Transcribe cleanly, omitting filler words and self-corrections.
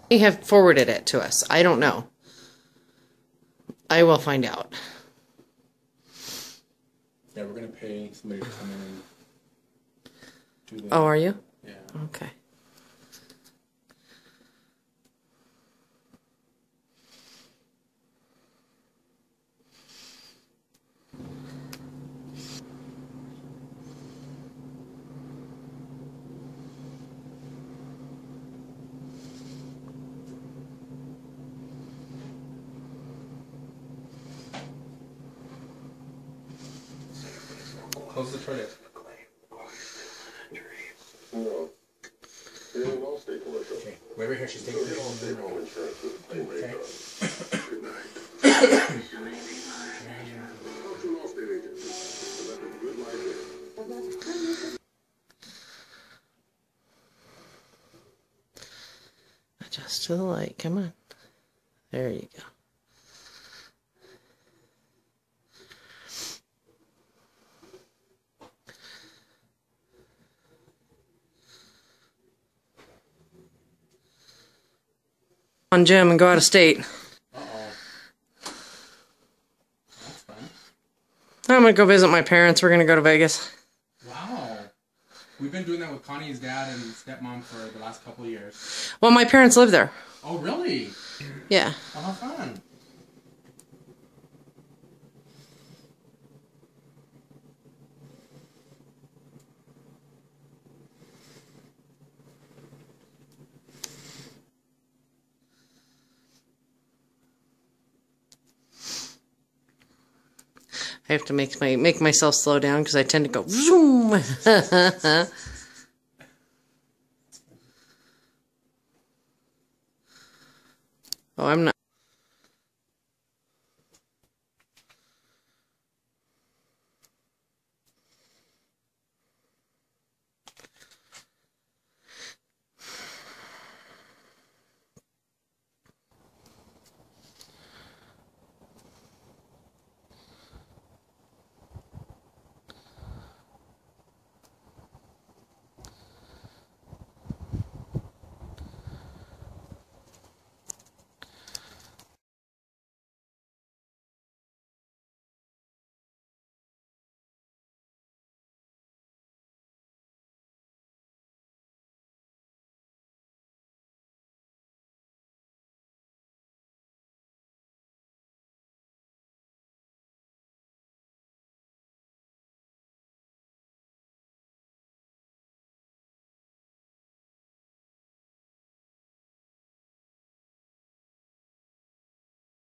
They have forwarded it to us. I don't know. I will find out. Yeah, we're going to pay somebody to come in and do that. Oh, are you? Yeah. Okay. Close the toilet. Okay, wait right here. She's taking her home. Okay. Adjust to the light. Come on. There you go. On Jim and go out of state. Uh-oh. That's fun. I'm gonna go visit my parents. We're gonna go to Vegas. Wow. We've been doing that with Connie's dad and stepmom for the last couple of years. Well, my parents live there. Oh, really? Yeah. Oh, how fun. I have to make myself slow down because I tend to go zoom. Oh, I'm not.